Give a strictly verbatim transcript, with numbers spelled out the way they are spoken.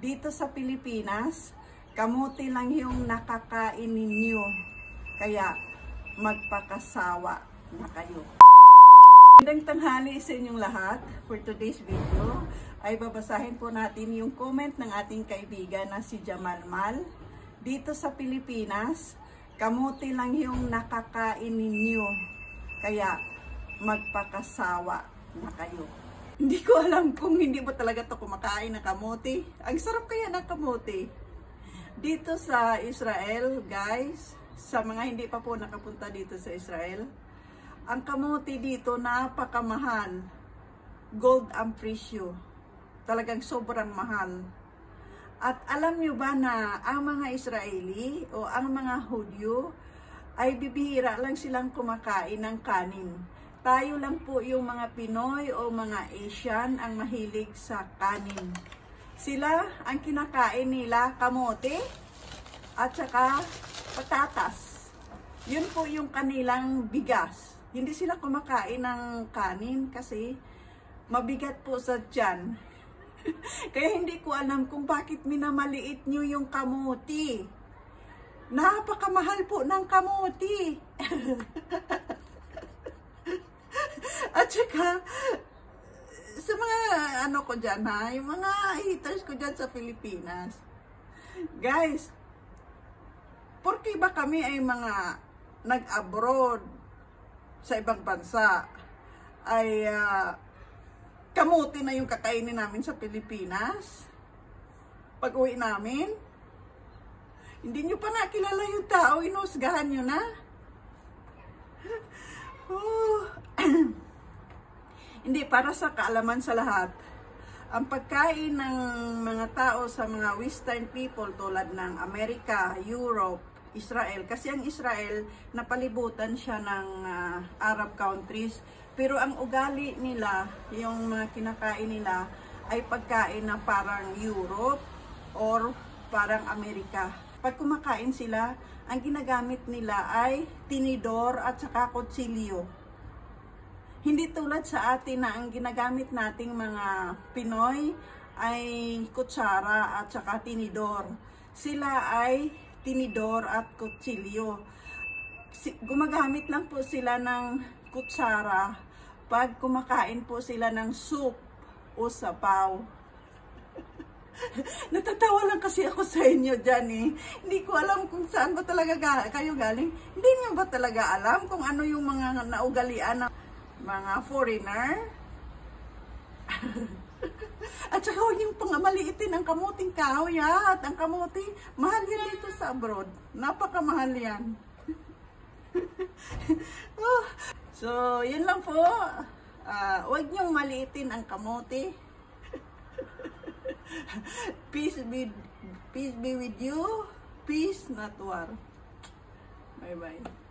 dito sa Pilipinas, kamuti lang yung nakakain ninyo. Kaya magpakasawa na kayo. Magandang tanghali sa inyong lahat. For today's video, ay babasahin po natin yung comment ng ating kaibigan na si Jamalmal. Dito sa Pilipinas, kamuti lang yung nakakain ninyo. Kaya magpakasawa na kayo. Hindi ko alam kung hindi ba talaga to kumakain ng kamuti. Ang sarap kaya ng kamuti. Dito sa Israel, guys, sa mga hindi pa po nakapunta dito sa Israel, ang kamuti dito napakamahal. Gold ang presyo. Talagang sobrang mahal. At alam nyo ba na ang mga Israeli o ang mga Hudyo ay bibihira lang silang kumakain ng kanin. Tayo lang po yung mga Pinoy o mga Asian ang mahilig sa kanin. Sila, ang kinakain nila, kamote at saka patatas. Yun po yung kanilang bigas. Hindi sila kumakain ng kanin kasi mabigat po sa tiyan. Kaya hindi ko alam kung bakit minamaliit nyo yung kamote. Napakamahal po ng kamote. At saka, sa mga ano ko dyan ha, yung mga haters ko dyan sa Pilipinas. Guys, porke ba kami ay mga nag-abroad sa ibang bansa, ay uh, kamuti na yung kakainin namin sa Pilipinas? Pag uwi namin, hindi nyo pa nakilala yung tao, inusgahan nyo na. Oh. Hindi, para sa kaalaman sa lahat, ang pagkain ng mga tao sa mga Western people tulad ng Amerika, Europe, Israel, kasi ang Israel napalibutan siya ng uh, Arab countries, pero ang ugali nila, yung mga kinakain nila ay pagkain na parang Europe or parang Amerika. Pag kumakain sila, ang ginagamit nila ay tinidor at saka kutsilyo. Hindi tulad sa atin na ang ginagamit nating mga Pinoy ay kutsara at saka tinidor. Sila ay tinidor at kutsilyo. Gumagamit lang po sila ng kutsara pag kumakain po sila ng soup o sabaw. Natatawa lang kasi ako sa inyo dyan eh. Hindi ko alam kung saan ba talaga kayo galing. Hindi nyo ba talaga alam kung ano yung mga naugalian ng mga foreigner? At saka yung pangamaliitin ang kamuting kahoy at ang kamuti, mahal yan dito sa abroad. Napakamahal yan. Oh, so, yun lang po. Uh, huwag niyong maliitin ang kamuti. Peace be, peace be with you. Peace, not war. Bye-bye.